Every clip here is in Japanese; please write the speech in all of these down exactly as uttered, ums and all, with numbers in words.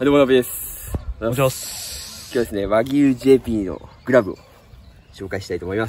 どうもなべです。 お願いします。 今日はですね、和牛 ジェーピー のグラブを紹介したいと思います。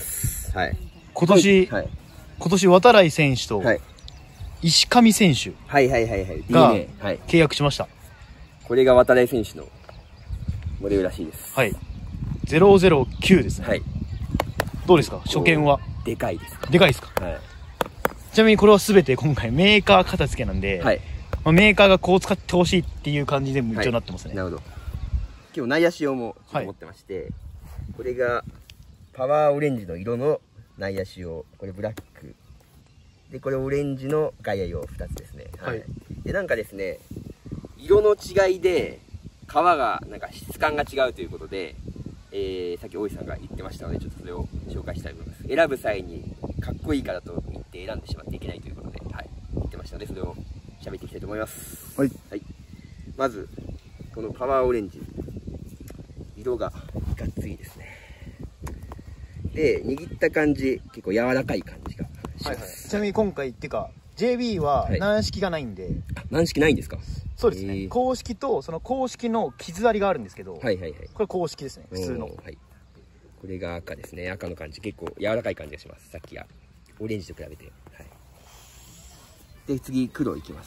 はい。 今年、はい、今年渡来選手と石上選手はいはいはいはい。 が契約しました。 これが渡来選手のモデルらしいです。 はい。ゼロゼロきゅうですね。はい。どうですか？初見は。 でかいですか？ でかいですか？はい。ちなみにこれはすべて今回メーカー片付けなんで、はい。まあ、メーカーがこう使ってほしいっていう感じで一応なってますね。 はい、なるほど。今日内野仕様も持ってまして、はい、これがパワーオレンジの色の内野仕様、これブラックで、これオレンジの外野用ふたつですね。はい。でなんかですね、色の違いで皮がなんか質感が違うということで、えー、さっき大井さんが言ってましたので、ちょっとそれを紹介したいと思います。選ぶ際にかっこいいからと言って選んでしまっていけないということで、はい、言ってましたので、それを喋っていきたいと思います。はい。はい、まずこのパワーオレンジ、色がいかついですね。で握った感じ、結構柔らかい感じがします。はいはい、 ちなみに今回っていうか ジェービー は軟式がないんで、はい、 軟式ないんですか？ そうですね。公式とその公式の傷ありがあるんですけど、はいはいはい、これ公式ですね、普通の。はい、 これが赤ですね。赤の感じ、結構柔らかい感じがします。さっきがオレンジと比べて。はい、で次黒いきます。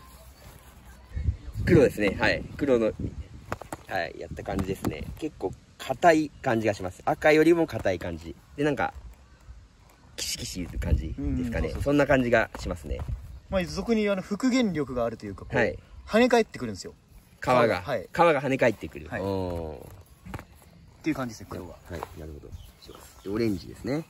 黒ですね。はい、黒の、はい、やった感じですね。結構硬い感じがします。赤よりも硬い感じで、なんかキシキシいう感じですかね。そんな感じがしますね。 まあ俗に言うあの復元力があるというか、はい、跳ね返ってくるんですよ。 皮が、はい、皮が跳ね返ってくる。はい、 おっていう感じですね、黒が。 はい、なるほど。オレンジですね。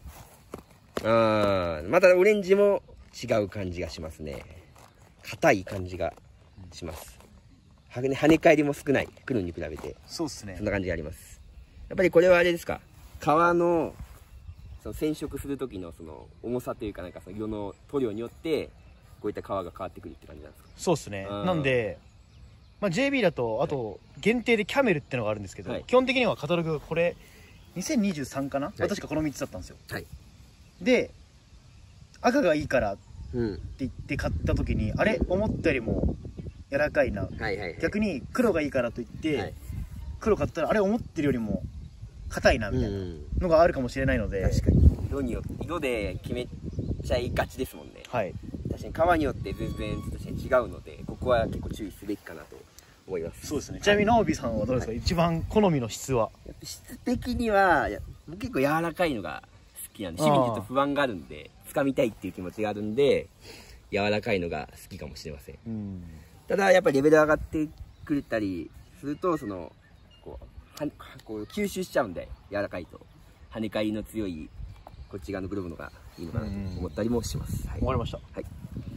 ああ、またオレンジも違う感じがしますね。硬い感じがします。はね、跳ね返りも少ない、黒に比べて。 そうですね。 そんな感じがあります。やっぱりこれはあれですか、皮のその染色する時のその重さというか、なんかその色の塗料によってこういった皮が変わってくるって感じなんですか？ そうですね。なんで、まあ、ジェービー だとあと限定でキャメルってのがあるんですけど、はい、基本的にはカタログこれにせんにじゅうさんかな、はい、確かこのみっつだったんですよ。はい、で赤がいいからって言って買った時に、うん、あれ思ったよりも柔らかいな、逆に黒がいいからと言って、はい、黒買ったらあれ思ってるよりも硬いなみたいなのがあるかもしれないので、 確かに色によって色で決めちゃいがちですもんね。はい、確かに皮によって全然確かに違うので、ここは結構注意すべきかなと思います。 そうですね。ちなみに直美さんはどうですか？はい、一番好みの質は？ やっぱ質的には結構柔らかいのが好きなんで、守備にちょっと不安があるんで、掴みたいっていう気持ちがあるんで柔らかいのが好きかもしれません。うん、ただやっぱりレベル上がってくれたりすると、そのこうはこう吸収しちゃうんで、柔らかいと跳ね返りの強いこっち側のグローブのがいいのかなと思ったりもします。 わ、はい、かりました。はい。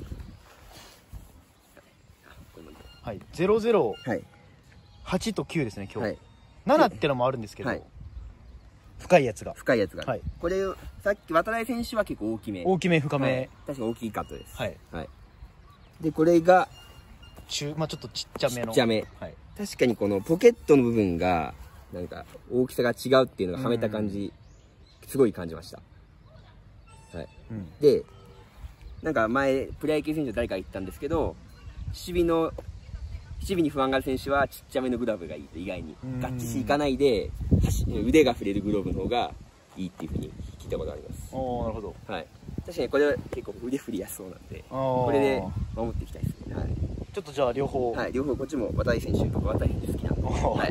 はい、ゼロゼロはちときゅうですね、今日。はい、ななってのもあるんですけど、はい、深いやつが。 深いやつが。はい、これさっき渡来選手は結構大きめ。 大きめ深め。はい、 確かに大きいカットです。はい。はい。でこれが中、まあちょっとちっちゃめの。 ちっちゃめ。はい。確かにこのポケットの部分がなんか大きさが違うっていうのがはめた感じ、すごい感じました。はい。うん、でなんか前プロ野球選手誰か言ったんですけど、守備の守備に不安がある選手はちっちゃめのグラブがいいと、意外に合致しいかないで腕が触れるグローブの方がいいっていうふうに聞いたことがあります。 おー、なるほど。はい。 確かにこれは結構腕振りやすそうなんで、これで守っていきたいですね。はい。 ちょっとじゃあ両方、はい、 両方こっちも渡井選手とか渡井選手好きなんで、はい、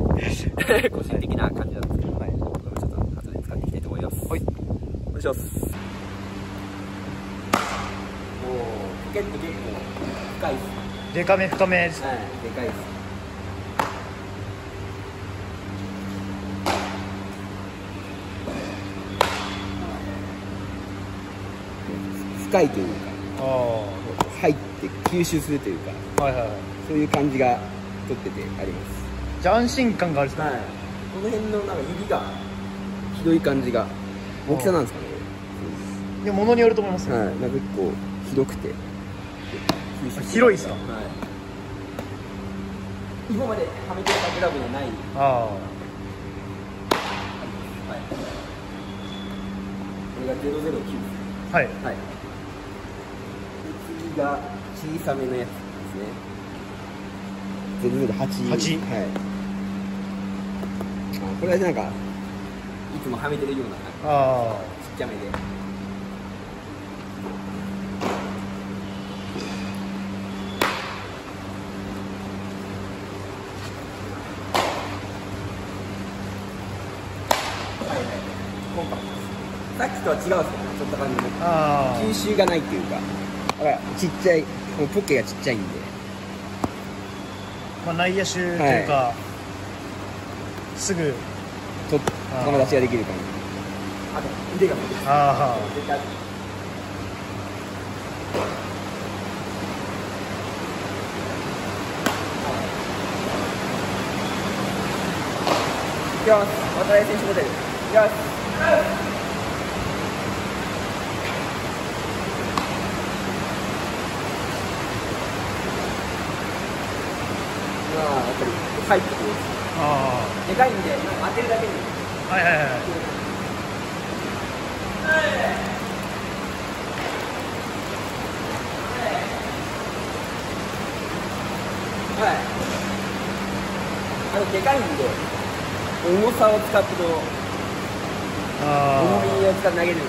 個人的な感じなんですけど、はい、これもちょっと後で使っていきたいと思います。はい、お願いします。おお、ポケット結構深いです。 でかめ深めです。 はい、でかいです。深いというか、あ入って吸収するというか、はいはいはい、そういう感じが取っててあります。 じゃあ安心感があるんですか？はい、 この辺のなんか指がひどい感じが、大きさなんですかね。 いや、物によると思いますよ。 はい、なんか結構広くて。 広いですか？はい。 今まではめてたグラブのない。ああ。はい。これがゼロゼロきゅうです。はい。はい。次が小さめのやつですね。 ゼロゼロはち。はち。はい。あ、これはなんかいつもはめてるような、ああ、ちっちゃめで。コンパクトです。さっきとは違うんですよね、ちょっと感じで。吸収がないっていうか、だからちっちゃい、もうポッケがちっちゃいんで、 まあ内野手というか、はい、すぐと球出しができる感じ。あと腕が伸びる。ああ。いきます。渡辺選手モデル。いきます。まあ、やっぱり入ってくる。ああ。でかいんで、当てるだけに。はいはいはい。はい。あの、でかいんで、重さを使ってこう、重みを使って投げる。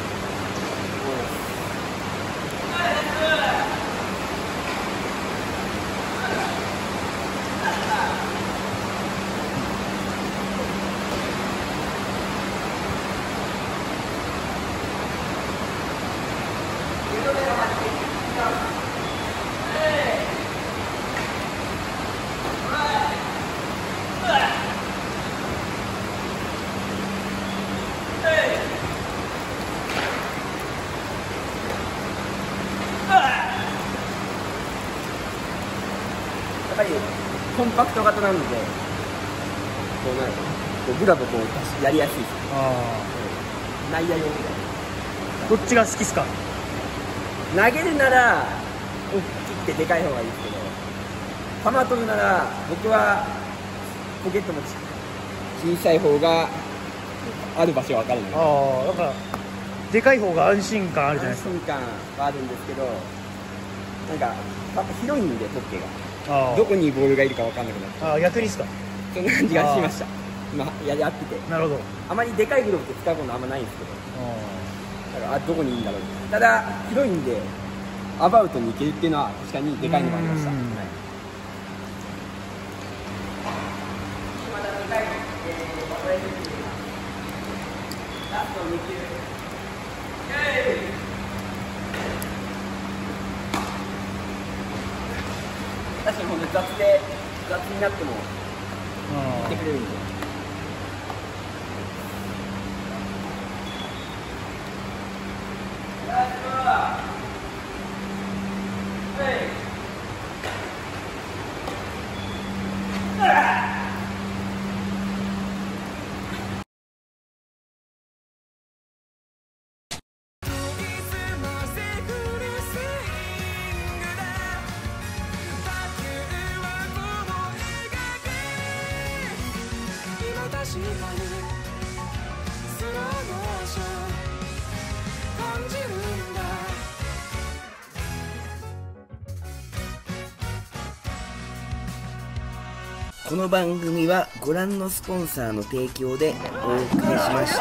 やっぱりコンパクト型なので、こうなるこうグラブこうやりやすいです。ああ、内野用みたいな。 どっちが好きっすか？ 投げるなら大きくてでかい方がいいですけど、球取るなら僕はポケットも小さい方がある場所は分かるので。 ああ、だからでかい方が安心感あるじゃないですか。 安心感はあるんですけど、なんか広いんでポッケが。どこにボールがいるか分かんなくなっちゃう。 ああ、逆にですか？ そんな感じがしました。今やり合ってて。 なるほど。 あまりでかいグローブって使うことあんまないんですけど、だからあどこにいいんだろう。ただ広いんでアバウトに行けるっていうのは確かにでかいのがありました。はい、まだでかい、えー、ラストに球。確かにほんと雑で雑になっても言ってくれるんで。この番組はご覧のスポンサーの提供でお送りしました。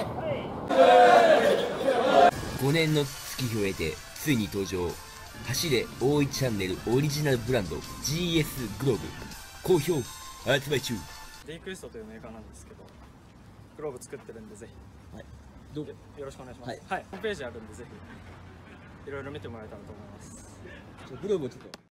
ごねんの月日を経てついに登場、走れ大井チャンネルオリジナルブランド ジーエス グローブ好評発売中。 デイクエストというメーカーなんですけど、グローブ作ってるんでぜひ、はい、どうよろしくお願いします。はい、はい、ホームページあるんでぜひいろいろ見てもらえたらと思います。 グローブをちょっと